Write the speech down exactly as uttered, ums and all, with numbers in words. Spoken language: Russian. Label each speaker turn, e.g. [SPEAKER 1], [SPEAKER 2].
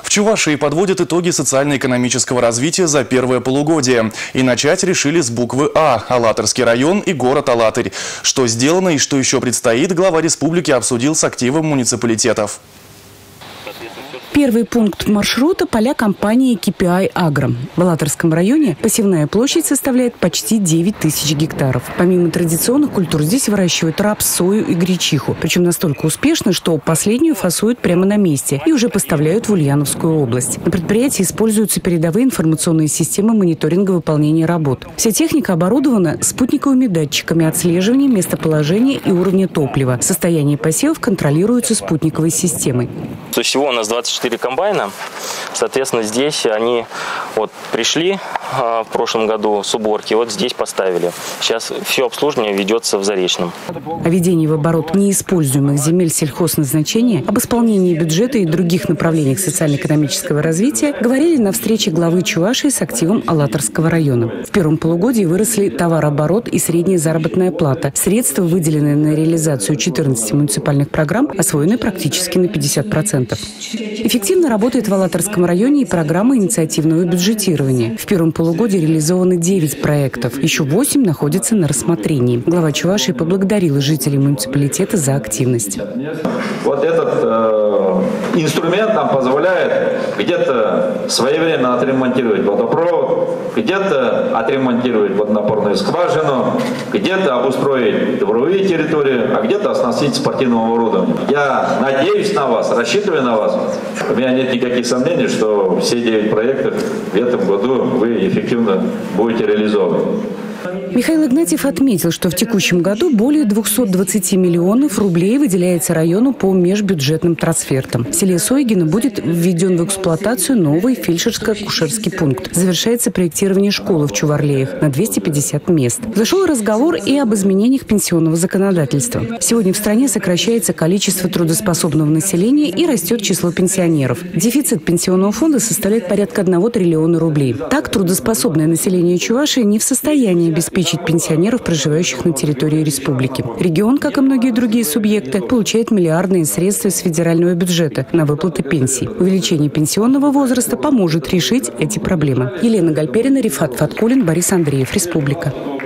[SPEAKER 1] В Чувашии подводят итоги социально-экономического развития за первое полугодие. И начать решили с буквы А – Алатырский район и город Алатырь. Что сделано и что еще предстоит, глава республики обсудил с активом муниципалитетов.
[SPEAKER 2] Первый пункт маршрута – поля компании ка пи ай Agro. В Алатырском районе посевная площадь составляет почти девять тысяч гектаров. Помимо традиционных культур здесь выращивают рапс, сою и гречиху. Причем настолько успешно, что последнюю фасуют прямо на месте и уже поставляют в Ульяновскую область. На предприятии используются передовые информационные системы мониторинга выполнения работ. Вся техника оборудована спутниковыми датчиками отслеживания местоположения и уровня топлива. Состояние посевов контролируется спутниковой системой.
[SPEAKER 3] То есть всего у нас двадцать четыре комбайна. Соответственно, здесь они вот пришли а, в прошлом году с уборки, вот здесь поставили. Сейчас все обслуживание ведется в Заречном.
[SPEAKER 2] О введении в оборот неиспользуемых земель сельхозназначения, об исполнении бюджета и других направлениях социально-экономического развития говорили на встрече главы Чувашии с активом Алатырского района. В первом полугодии выросли товарооборот и средняя заработная плата. Средства, выделенные на реализацию четырнадцати муниципальных программ, освоены практически на пятьдесят процентов. Эффективно работает в Алатырском районе и программа инициативного бюджетирования. В первом полугодии реализованы девять проектов. Еще восемь находятся на рассмотрении. Глава Чувашии поблагодарила жителей муниципалитета за активность.
[SPEAKER 4] Вот этот э, инструмент нам позволяет где-то своевременно отремонтировать водопровод, где-то отремонтировать водонапорную скважину, где-то обустроить дворовые территории, а где-то оснастить спортивным оборудованием. Я надеюсь на вас, рассчитываю на вас. У меня нет никаких сомнений, что все девять проектов в этом году вы эффективно будете реализованы.
[SPEAKER 2] Михаил Игнатьев отметил, что в текущем году более двухсот двадцати миллионов рублей выделяется району по межбюджетным трансфертам. В селе Сойгино будет введен в эксплуатацию новый фельдшерско-акушерский пункт. Завершается проектирование школы в Чуварлеях на двести пятьдесят мест. Зашел разговор и об изменениях пенсионного законодательства. Сегодня в стране сокращается количество трудоспособного населения и растет число пенсионеров. Дефицит пенсионного фонда составляет порядка одного триллиона рублей. Так, трудоспособное население Чувашии не в состоянии обеспечить пенсионеров, проживающих на территории республики. Регион, как и многие другие субъекты, получает миллиардные средства из федерального бюджета на выплаты пенсий. Увеличение пенсионного возраста поможет решить эти проблемы. Елена Гальперина, Рифат Фаткулин, Борис Андреев, Республика.